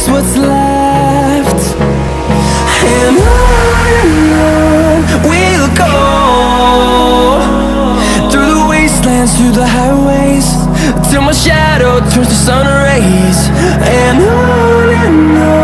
is what's left. And on we'll go, through the wastelands, through the highways, till my shadow turns to sun rays. And on